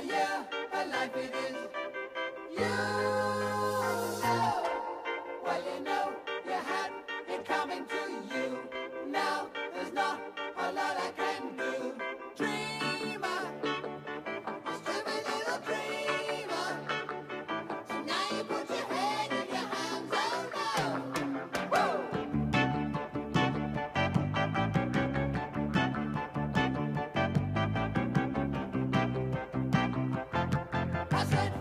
yeah, a life it is. You know, well you know you had it coming to you. Now there's not a lot I can do. Dreamer, just a little dreamer. So now you put your head in your hands, oh no. Woo! I said